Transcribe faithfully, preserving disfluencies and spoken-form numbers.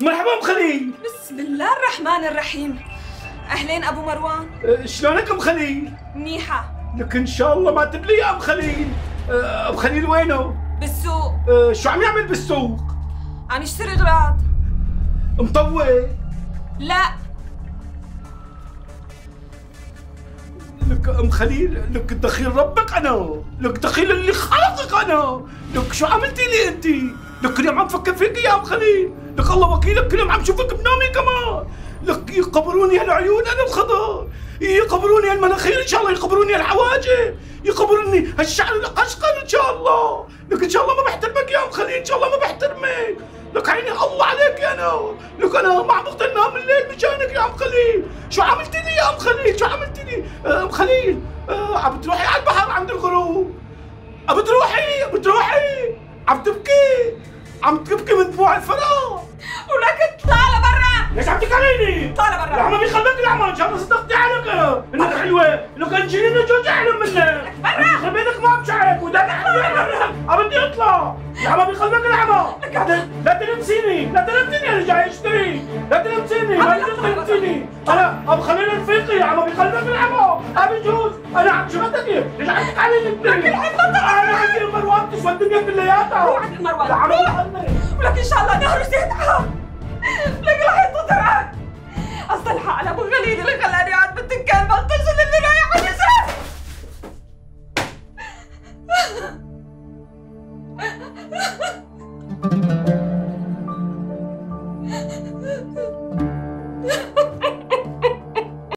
مرحبا ام خليل. بسم الله الرحمن الرحيم. اهلين ابو مروان. أه شلونك ام خليل؟ منيحة. لك ان شاء الله ما تبلي يا ام خليل. أه ام خليل وينه؟ بالسوق. أه شو عم يعمل بالسوق؟ عم يشتري اغراض. مطوع؟ لا. لك ام خليل، لك دخيل ربك انا، لك دخيل اللي خلقك انا، لك شو عملتي لي انت؟ لك كل يوم عم فكر فيك يا ام خليل، لك الله وكيلك كل يوم عم شوفك بنومي كمان، لك يقبروني هالعيون انا الخضر، يقبروني هالمناخير ان شاء الله، يقبروني هالحواجب، يقبروني هالشعر القشقر ان شاء الله، لك ان شاء الله ما بحترمك يا ام خليل، ان شاء الله ما بحترمك، لك عيني الله عليك يا انا، لك انا ما عم بقدر انام الليل مشانك يا ام خليل، شو عملتي لي يا ام خليل؟ شو عملتي لي؟ ام خليل آه عم بتروحي على البحر عند الغروب، عم بتروحي عم بتروحي عم تبكي، عم تبكي من دموع الفراق، ولك اطلع لبرا. ليش عم تكلميني؟ اطلع لبرا. العمى بيخليك العمى، ان شاء الله صدقتي عليك انا انك حلوه، لو كان جيلي جوز احلى منك. برا. خبيتك ما بشعك ودك عم بدي اطلع، العمى بيخليك العمى. لا تلمسيني، لا تلمسيني، انا جاي اشتري، لا تلمسيني، ما تلمسيني، انا ابو خليل رفيقي، عم بيخليك العمى، ابي جوز، انا عم شغلتك، ليش عم تتعلمي انت؟ انا عندي مروان تسوى الدنيا كلياتها. روح عند مروان. روح. ولك ان شاء الله نهر زيت عام. لك رح ينتظرك. اصلحها على ابو خليل